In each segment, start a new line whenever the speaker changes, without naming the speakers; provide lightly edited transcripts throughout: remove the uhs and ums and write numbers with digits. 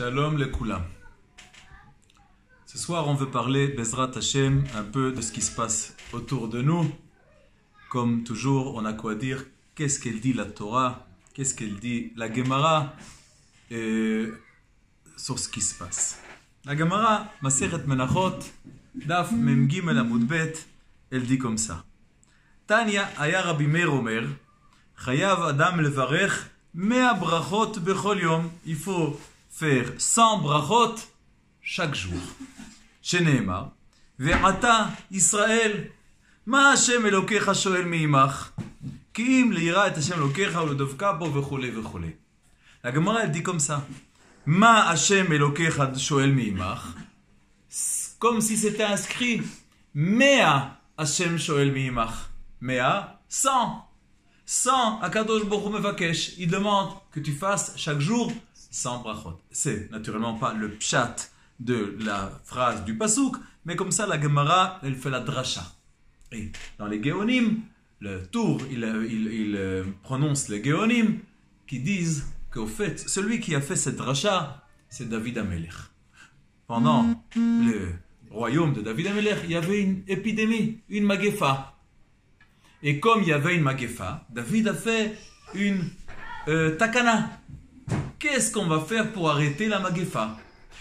Shalom le Kula. Ce soir, on veut parler, Bezrat Hashem, un peu de ce qui se passe autour de nous. Comme toujours, on a quoi dire. Qu'est-ce qu'elle dit la Torah? Qu'est-ce qu'elle dit la Gemara sur ce qui se passe? La Gemara, Maseret Menachot, Daf Mem Gimel Amud Bet, elle dit comme ça. Tanya Aya Rabbi Meir Omer, Chayav Adam Levarech, Mea brachot bechol yom. Il faut faire 100 brachot chaque jour. Sheneemar, Ve'ata Israël, Ma Hashem Elokecha shoel mi'imach, ki im le'ira et Hashem Elokecha u'ledovka bo v'chole v'chole. La Gemara elle dit comme ça. Ma Hashem Elokecha shoel mi'imach, comme si c'était inscrit. Mea Hashem shoel mi'imach. Mea, 100. 100, Akadosh Baruch Hu mevakesh, il demande que tu fasses chaque jour 100 brachot. C'est naturellement pas le pshat de la phrase du pasouk, mais comme ça la Gemara, elle fait la drasha. Et dans les Géonim, le tour, il prononce les Géonim qui disent qu'au fait, celui qui a fait cette drasha, c'est David Amelech. Pendant le royaume de David Amelech, il y avait une épidémie, une magefa. Et comme il y avait une magefa, David a fait une takana. Qu'est-ce qu'on va faire pour arrêter la magefa?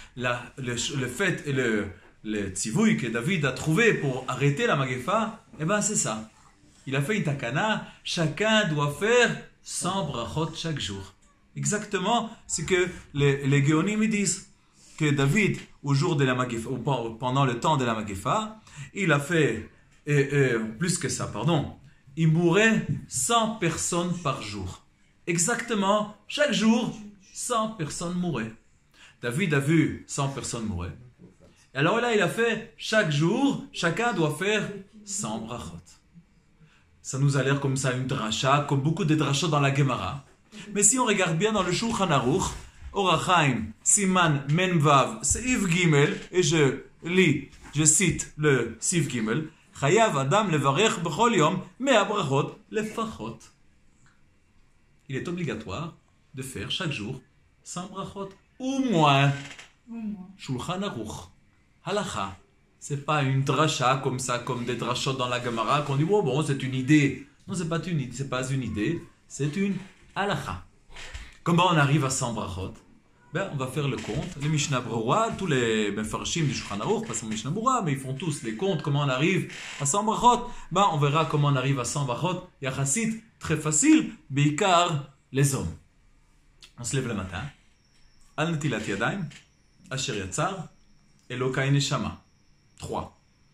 Le fait et le tzivouï que David a trouvé pour arrêter la magefa, eh ben c'est ça. Il a fait une takana, chacun doit faire 100 brachot chaque jour. Exactement ce que les Géonim disent. Que David, au jour de la magefa, ou pendant le temps de la magefa, il a fait, plus que ça, pardon, il mourait 100 personnes par jour. Exactement, chaque jour, 100 personnes mouraient. David a vu 100 personnes mourir. Et alors là, il a fait, chaque jour, chacun doit faire 100 brachot. Ça nous a l'air comme ça, une dracha, comme beaucoup de drachot dans la Gemara. Mais si on regarde bien dans le Shulchan Aruch, Orach Chaim, Siman Menvav, Seif Gimel, et je cite le Seif Gimel, Chayav Adam levarech bechol yom mea brachot lefachot. Il est obligatoire de faire chaque jour 100 brachot. Au moins. Shulchan Aruch. Halacha. C'est pas une dracha comme ça, comme des drachot dans la Gemara, qu'on dit, oh bon, c'est une idée. Non, c'est pas une idée, c'est une halacha. Comment on arrive à 100 brachot? Ben, on va faire le compte. Les Mishnah Berurah, tous les Mefarshim du Shulchan Aruch, pas seulement Mishnah Berurah, mais ils font tous les comptes, comment on arrive à 100 brachot. Ben, on verra comment on arrive à 100 brachot. Yachassit, très facile, Beikar, les hommes. On se lève le matin. Al Netilat Yadayim, Asher Yatzar, Elokai Neshama. 3.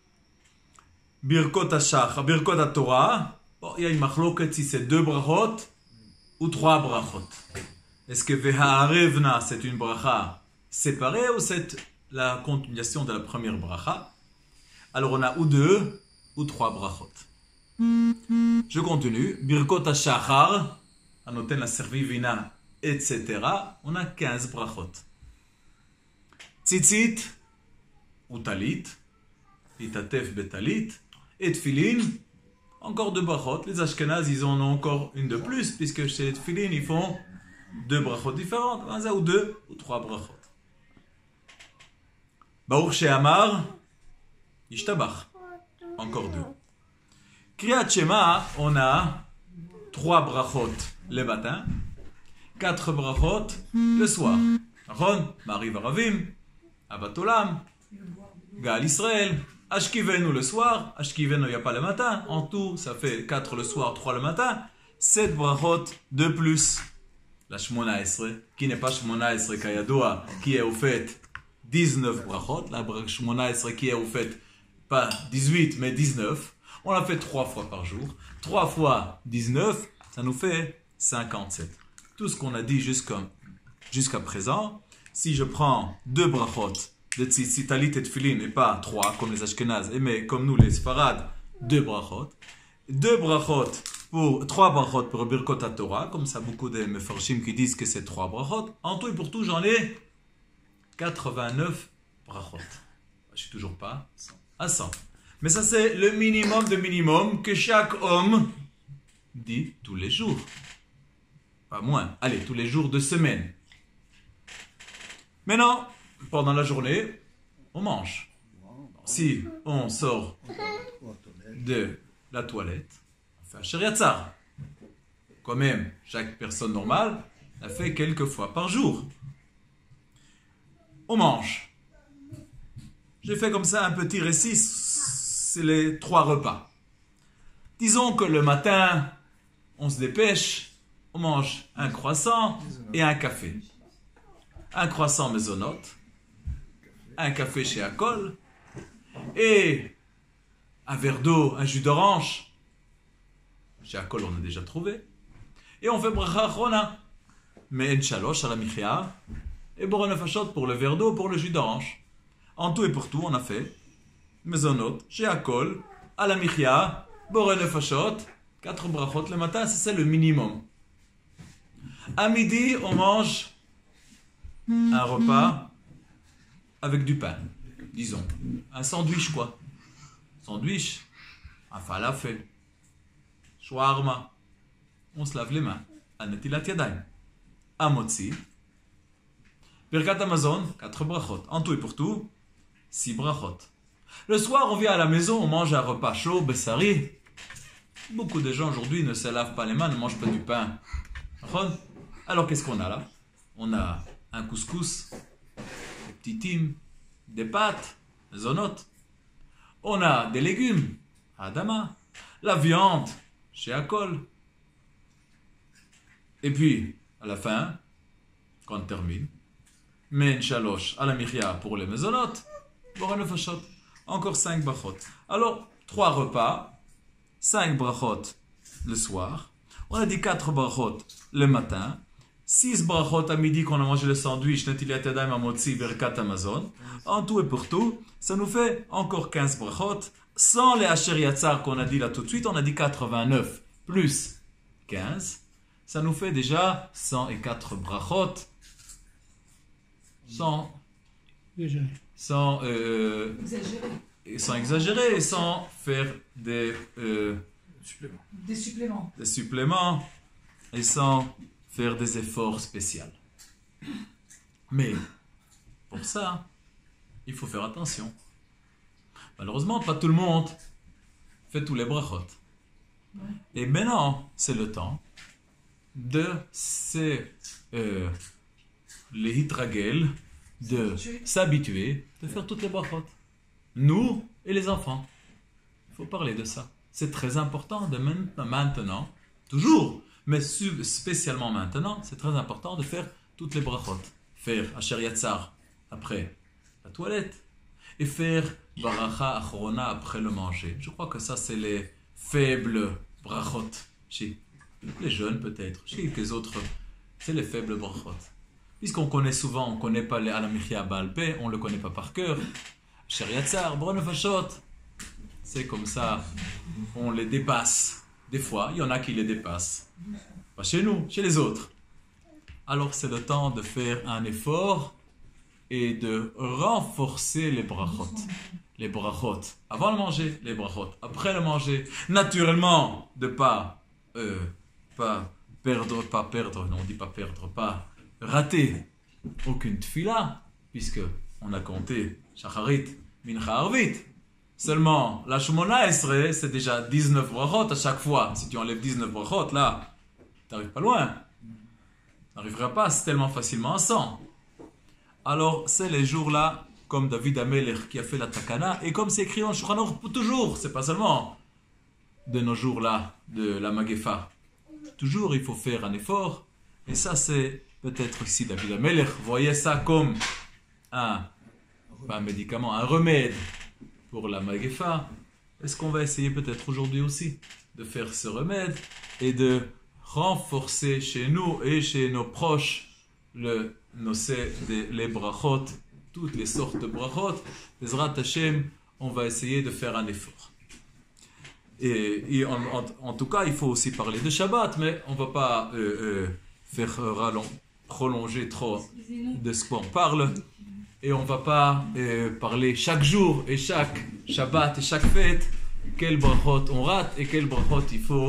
Birkot HaShach, Birkot HaTorah. Bon, il y a une machloket si c'est 2 brachot ou 3 brachot. Est-ce que Ve'ha'arevna, c'est une bracha séparée ou c'est la continuation de la première bracha? Alors on a ou 2 ou 3 brachot. Je continue. Birkot HaShachar, Anoten la Servivina, etc. On a 15 brachot. Tzitzit ou talit, Itatef betalit, et tfilin, encore 2 brachot. Les Ashkenaz, ils en ont encore une de plus, puisque chez les tfilin, ils font 2 brachot différentes, ou 2 ou 3 brachot. Baruch she'amar, ishtabach, encore 2. Kriyat Shema, on a 3 brachot le matin, 4 brachot le soir. Ron, Mariv Aravim, Avat Olam, Gal Israël, Ashkivenu le soir, Ashkivenu il n'y a pas le matin, en tout ça fait 4 le soir, 3 le matin, 7 brachot de plus. La Shmona Esre, qui n'est pas Shmona Esre Kayadoa, qui est au fait 19 brachot, la Shmona Esre qui est au fait pas 18 mais 19, on l'a fait 3 fois par jour, 3 fois 19, ça nous fait 57. Tout ce qu'on a dit jusqu'à présent, si je prends 2 brachot de tzitzit, talit et tfilin et pas 3 comme les Ashkenaz, mais comme nous les Sfarad, 2 brachot, 2 brachot pour 3 brachot pour Birkot HaTorah, comme ça beaucoup de Mefarshim qui disent que c'est 3 brachot. En tout et pour tout, j'en ai 89 brachot. Je suis toujours pas à 100. Mais ça c'est le minimum de minimum que chaque homme dit tous les jours. Pas moins. Allez, tous les jours de semaine. Maintenant, pendant la journée, on mange. Si on sort de la toilette, on fait un sheriatzar. Quand même, chaque personne normale la fait quelques fois par jour. On mange. J'ai fait comme ça un petit récit, c'est les 3 repas. Disons que le matin, on se dépêche, on mange un croissant et un café. Un croissant maisonnote, un café chez Akol, et un verre d'eau, un jus d'orange. Chez Akol, on a déjà trouvé. Et on fait bracha achrona. Mais en shalosh à la michia, et boré nefashot pour le verre d'eau, pour le jus d'orange. En tout et pour tout, on a fait maisonnote, chez Akol, à la michia, boré nefashot, 4 brachot le matin, c'est le minimum. À midi, on mange un repas avec du pain, disons. Un sandwich, quoi. Sandwich, un falafel, shawarma. On se lave les mains. À netilat yadayim. À motzi. Birkat Hamazon, 4 brachot. En tout et pour tout, 6 brachot. Le soir, on vient à la maison, on mange un repas chaud, bessari. Beaucoup de gens aujourd'hui ne se lavent pas les mains, ne mangent pas du pain. Alors qu'est-ce qu'on a là? On a un couscous, des petits tim, des pâtes, des zonotes. On a des légumes, à Adama, la viande, chez Akol. Et puis, à la fin, quand on termine, men shalosh à la michia pour les maisonnotes, boré nefashot, encore 5 brachot. Alors, 3 repas, 5 brachot le soir. On a dit 4 brachot le matin, 6 brachot à midi qu'on a mangé le sandwich, netilat yadayim amotzi, birkat hamazon. En tout et pour tout, ça nous fait encore 15 brachot. Sans les asher yatzar qu'on a dit là tout de suite, on a dit 89 plus 15. Ça nous fait déjà 104 brachot. Sans exagérer et sans faire des suppléments et sans faire des efforts spéciaux. Mais pour ça, il faut faire attention. Malheureusement, pas tout le monde fait tous les brachot. Et maintenant, c'est le temps de les hitragel, de s'habituer, de faire toutes les brachot. Nous et les enfants. Il faut parler de ça. C'est très important de maintenant, toujours, mais spécialement maintenant, c'est très important de faire toutes les brachot. Faire asher yatzar après la toilette et faire baracha achrona après le manger. Je crois que ça, c'est les faibles brachot. Chez les jeunes peut-être, chez les autres, c'est les faibles brachot. Puisqu'on connaît souvent, on ne connaît pas les alamichia balpé, on ne le connaît pas par cœur. Asher yatzar, boré nefashot. C'est comme ça, on les dépasse. Des fois, il y en a qui les dépassent. Pas chez nous, chez les autres. Alors c'est le temps de faire un effort et de renforcer les brachot. Les brachot avant le manger, les brachot après le manger. Naturellement, de pas perdre, non on dit pas perdre, pas rater aucune tfila, puisque on a compté shacharit, mincha arvit. Seulement, la Shemona Esrei, c'est déjà 19 brachot à chaque fois. Si tu enlèves 19 brachot, là, tu n'arrives pas loin. Tu n'arriveras pas tellement facilement à 100. Alors, c'est les jours-là, comme David Amelech qui a fait la Takana, et comme c'est écrit en Shulchan Aruch pour toujours, c'est pas seulement de nos jours-là, de la Magefa. Toujours, il faut faire un effort. Et ça, c'est peut-être ici David Amelech. Voyez ça comme pas un médicament, un remède pour la Magefa. Est-ce qu'on va essayer peut-être aujourd'hui aussi de faire ce remède et de renforcer chez nous et chez nos proches les brachot, toutes les sortes de brachot. Bezrat Hashem, on va essayer de faire un effort. Et en tout cas, il faut aussi parler de Shabbat, mais on ne va pas faire prolonger trop de ce qu'on parle. Et on ne va pas parler chaque jour et chaque Shabbat et chaque fête quel brachot on rate et quel brachot il faut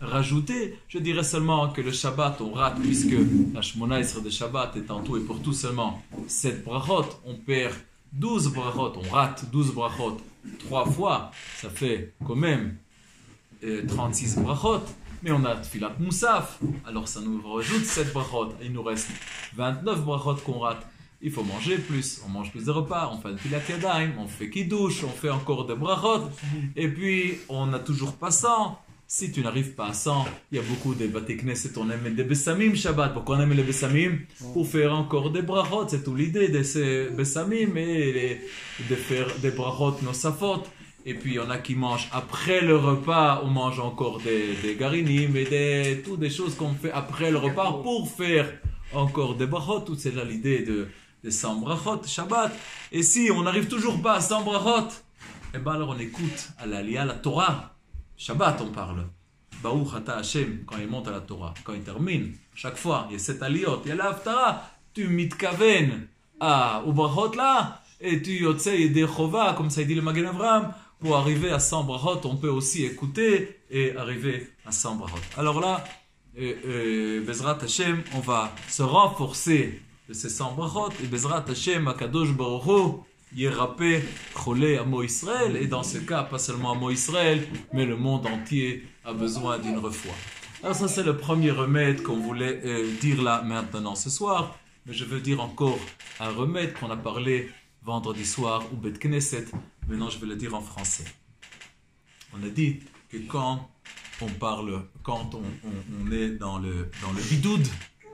rajouter. Je dirais seulement que le Shabbat, on rate, puisque la Shmona Esrei de Shabbat est en tout et pour tout seulement 7 brachot. On perd 12 brachot, on rate 12 brachot 3 fois. Ça fait quand même 36 brachot. Mais on a Tfilat Moussaf, alors ça nous rajoute 7 brachot. Il nous reste 29 brachot qu'on rate. Il faut manger plus, on mange plus de repas, on fait le Tfilat Yadayim, on fait Kiddush, on fait encore des brachot. Et puis, on n'a toujours pas 100. Si tu n'arrives pas à 100, il y a beaucoup de Bate Knesset, on aime des Bessamim Shabbat. Pourquoi on aime les Bessamim? Pour faire encore des brachot, c'est toute l'idée de ces Bessamim et de faire des brachot nosafot. Et puis il y en a qui mangent après le repas, on mange encore des garinim et toutes des choses qu'on fait après le repas pour faire encore des brachot. Tout c'est là l'idée de 100 brachot, Shabbat. Et si on n'arrive toujours pas à 100 brachot, eh ben alors on écoute à l'Aliyah, la Torah. Shabbat on parle. Baruch Ata Hashem, quand il monte à la Torah, quand il termine, chaque fois, il y a 7 aliyot, il y a la Haftara, tu mitkaven au brachot là, et tu yotze yedei chova, comme ça il dit le Magen Avraham. Pour arriver à 100 brachot, on peut aussi écouter et arriver à 100 brachot. Alors là, Bezrat Hashem, on va se renforcer de ces 100 brachot. Et Bezrat Hashem, Akadosh Baruch Hu, Yerapé, Cholé, Amo Israël. Et dans ce cas, pas seulement Amo Israël, mais le monde entier a besoin d'une refoua. Alors ça, c'est le premier remède qu'on voulait dire là maintenant ce soir. Mais je veux dire encore un remède qu'on a parlé vendredi soir ou Bet Knesset. Maintenant, je vais le dire en français. On a dit que quand on parle, quand on est dans le bidoud,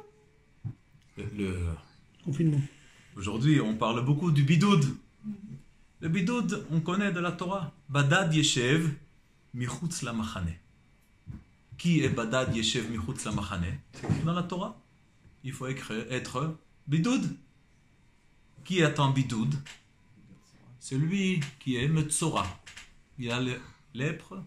le
confinement.
Aujourd'hui, on parle beaucoup du bidoud. Le bidoud, on connaît de la Torah. Badad Yeshev michutz la machane. Qui est Badad Yeshev michutz la machane? C'est écrit dans la Torah. Il faut être bidoud. Qui est en bidoud? Celui qui est Metzora. Il a lèpre.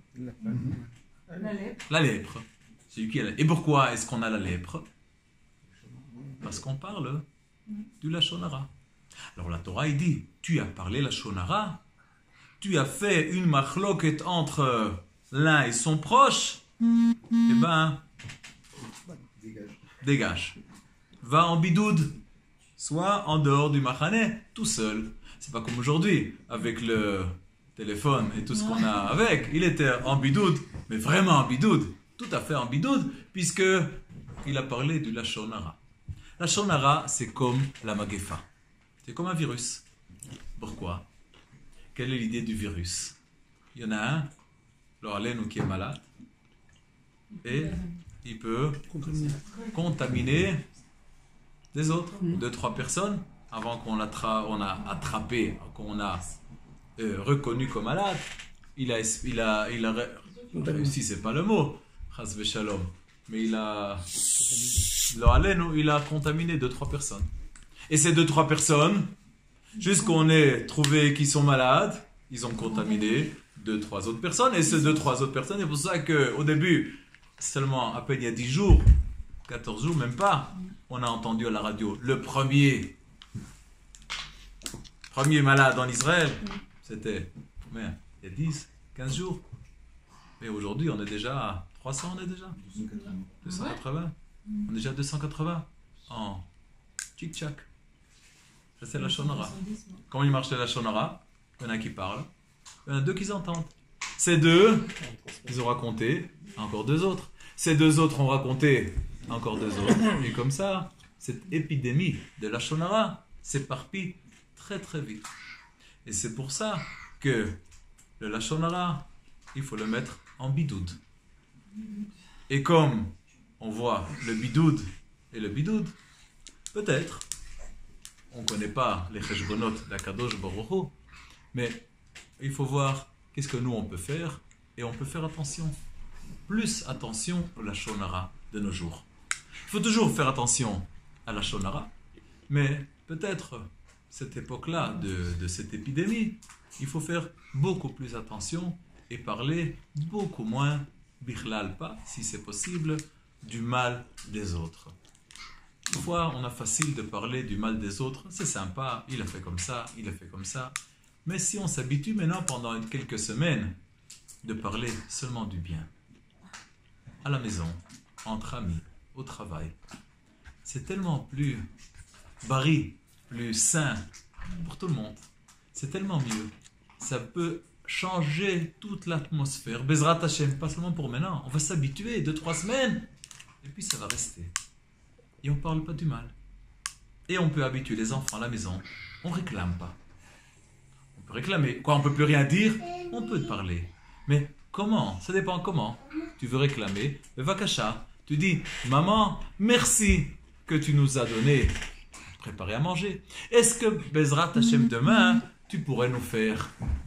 La lèpre. Celui qui a la... Et pourquoi est-ce qu'on a la lèpre? Parce qu'on parle du Lashon Hara. Alors la Torah, il dit, tu as parlé Lashon Hara, tu as fait une machloket entre l'un et son proche, eh ben, dégage. Va en bidoud, soit en dehors du machane, tout seul. C'est pas comme aujourd'hui, avec le téléphone et tout ce qu'on a avec. Il était en bidoud, mais vraiment en bidoud, tout à fait en bidoud, puisque il a parlé du Lashon Hara. Lashon Hara, c'est comme la magefa. C'est comme un virus. Pourquoi? Quelle est l'idée du virus? Il y en a un, l'Orlen qui est malade, et il peut contaminer des autres, 2-3 personnes, avant qu'on a attrapé, qu'on a reconnu comme malade. Il a réussi, c'est pas le mot, chas v'shalom, mais il a contaminé 2-3 personnes. Et ces 2-3 personnes, jusqu'on ait trouvé qu'ils sont malades, ils ont contaminé 2-3 autres personnes. Et ces 2-3 autres personnes, c'est pour ça qu'au début, seulement à peine il y a 10 jours, 14 jours, même pas, on a entendu à la radio le premier malade en Israël. C'était il y a 10, 15 jours. Et aujourd'hui, on est déjà à 300, on est déjà 280. On est déjà à 280 en tchic-tchac. Ça, c'est la Lashon Hara. Comment il marche la Lashon Hara? Il y en a qui parlent, il y en a 2 qui s'entendent. Ces 2, ils ont raconté à encore 2 autres. Ces 2 autres ont raconté à encore 2 autres. Et comme ça, cette épidémie de la Lashon Hara s'éparpille très très vite. Et c'est pour ça que le Lashon Hara, il faut le mettre en bidoud. Et comme on voit le bidoud et le bidoud, peut-être, on ne connaît pas les cheshbonot d'Akadosh Baruch Hu, mais il faut voir qu'est-ce que nous on peut faire, et on peut faire attention. Plus attention au Lashon Hara de nos jours. Il faut toujours faire attention à la Lashon Hara, mais peut-être cette époque-là de cette épidémie, il faut faire beaucoup plus attention et parler beaucoup moins, bichlal pas, si c'est possible, du mal des autres. Une fois, on a facile de parler du mal des autres, c'est sympa, il a fait comme ça, il a fait comme ça. Mais si on s'habitue maintenant pendant quelques semaines de parler seulement du bien, à la maison, entre amis, au travail. C'est tellement plus barri, plus sain pour tout le monde. C'est tellement mieux. Ça peut changer toute l'atmosphère. Bezrat Hashem, pas seulement pour maintenant. On va s'habituer 2-3 semaines. Et puis ça va rester. Et on ne parle pas du mal. Et on peut habituer les enfants à la maison. On ne réclame pas. On peut réclamer. Quoi, on ne peut plus rien dire? On peut te parler. Mais comment? Ça dépend comment. Tu veux réclamer. Vakasha. Tu dis, maman, merci que tu nous as donné préparé à manger. Est-ce que Bezrat Hashem demain, tu pourrais nous faire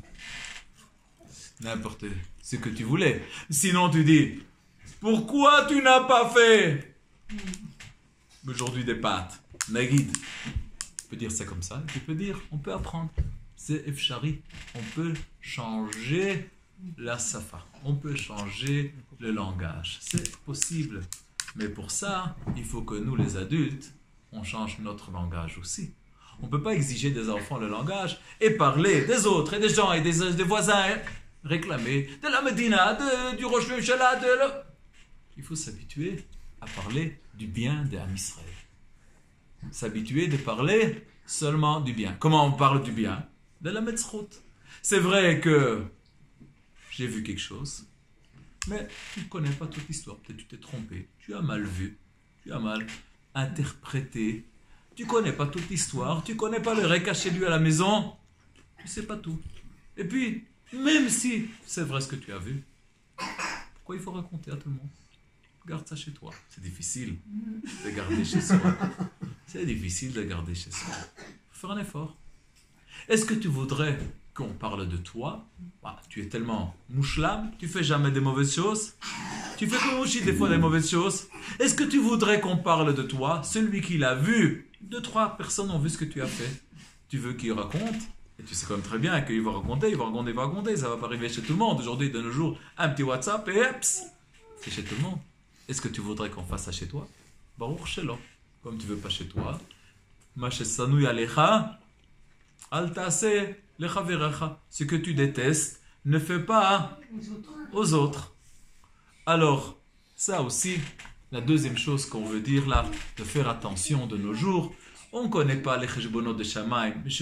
n'importe ce que tu voulais? Sinon tu dis, pourquoi tu n'as pas fait aujourd'hui des pâtes? Nagid. Tu peux dire ça comme ça. Tu peux dire, on peut apprendre. C'est Efshari. On peut changer la safa. On peut changer le langage. C'est possible. Mais pour ça, il faut que nous, les adultes, on change notre langage aussi. On ne peut pas exiger des enfants le langage et parler des autres et des gens et des voisins, réclamer de la Médina, du Rosh Hashanah, Il faut s'habituer à parler du bien de Am Israël. S'habituer de parler seulement du bien. Comment on parle du bien? De la Metzrut. C'est vrai que j'ai vu quelque chose, mais tu ne connais pas toute l'histoire. Peut-être tu t'es trompé, tu as mal vu, tu as mal interprété. Tu ne connais pas toute l'histoire, tu ne connais pas le réca chez lui à la maison, tu ne sais pas tout. Et puis, même si c'est vrai ce que tu as vu, pourquoi il faut raconter à tout le monde? Garde ça chez toi. C'est difficile de garder chez soi. C'est difficile de garder chez soi. Il faut faire un effort. Est-ce que tu voudrais qu'on parle de toi? Tu es tellement mouchlam, tu fais jamais des mauvaises choses. Tu fais comme Mouchi des fois des mauvaises choses. Est-ce que tu voudrais qu'on parle de toi? Celui qui l'a vu, 2-3 personnes ont vu ce que tu as fait. Tu veux qu'il raconte? Et tu sais quand même très bien qu'il va raconter, il va raconter. Ça va pas arriver chez tout le monde. Aujourd'hui, de nos jours, un petit WhatsApp et hop, c'est chez tout le monde. Est-ce que tu voudrais qu'on fasse ça chez toi? Baruch Shelo. Comme tu veux pas chez toi. Machesanu alecha, al ta'aseh lechaverecha. Ce que tu détestes, ne fais pas aux autres. Alors, ça aussi, la deuxième chose qu'on veut dire là, de faire attention de nos jours, on ne connaît pas les cheshbonot de Shamaim. Je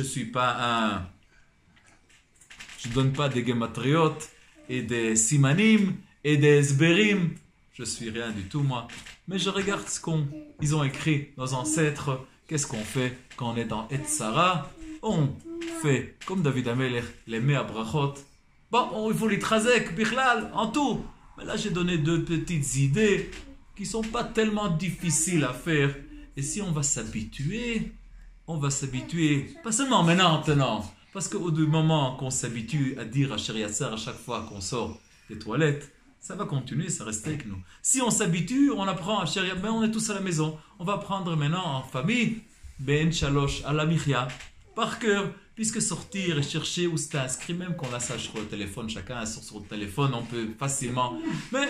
ne donne pas des gematriot et des simanim et des esberim. Je suis rien du tout moi. Mais je regarde ce qu'ils ont écrit, nos ancêtres. Qu'est-ce qu'on fait quand on est dans Etzara? On fait, comme David Amelech, les mea brachot. Bon, il faut les trazek, bichlal, en tout. Mais là, j'ai donné 2 petites idées qui ne sont pas tellement difficiles à faire. Et si on va s'habituer, pas seulement maintenant, parce qu'au moment qu'on s'habitue à dire à Shir Yatzar à chaque fois qu'on sort des toilettes, ça va continuer, ça reste avec nous. Si on s'habitue, on apprend à Shir Yatzar, on est tous à la maison. On va apprendre maintenant en famille, Ben Shalosh, à la Michya, par cœur, puisque sortir et chercher où c'est inscrit, même qu'on la sache sur le téléphone, chacun est sur le téléphone, on peut facilement. Mais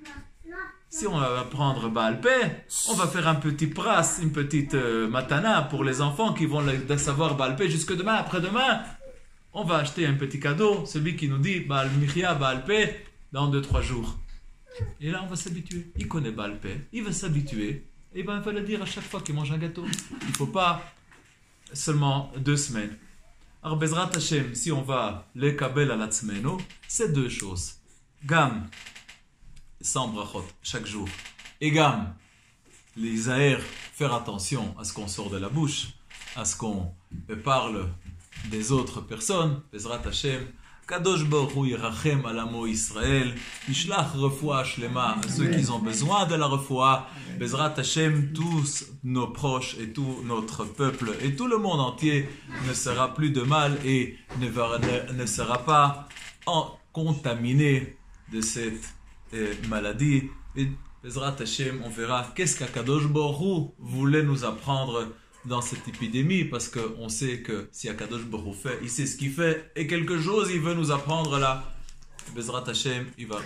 si on va prendre Baal Peh, on va faire un petit pras, une petite matana pour les enfants qui vont savoir Baal Peh jusque demain, après-demain. On va acheter un petit cadeau, celui qui nous dit Baal Michya, Baal Peh, dans 2-3 jours. Et là, on va s'habituer. Il connaît Baal Peh, il va s'habituer, et ben, il va le dire à chaque fois qu'il mange un gâteau. Il ne faut pas seulement 2 semaines. Alors, Bezrat Hashem, si on va le kabel à la tzmeno, c'est 2 choses. Gam, sans brachot, chaque jour. Et gam, les aers, faire attention à ce qu'on sort de la bouche, à ce qu'on parle des autres personnes. Bezrat Hashem, Kadosh Baruch Hu yirachem al amo Israël, yishlach refoua shlema à ceux qui ont besoin de la refoua. Bezrat Hashem, tous nos proches et tout notre peuple et tout le monde entier ne sera plus de mal et ne sera pas contaminé de cette maladie. Et Bezrat Hashem, on verra qu'est-ce qu'Akadosh Baruch Hu voulait nous apprendre dans cette épidémie, parce qu'on sait que si Akadosh Baruch Hu fait, il sait ce qu'il fait, et quelque chose il veut nous apprendre là. Bezrat Hashem,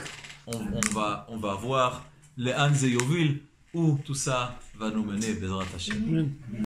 on va voir les Anze Yovil, où tout ça va nous mener, Bezrat Hashem.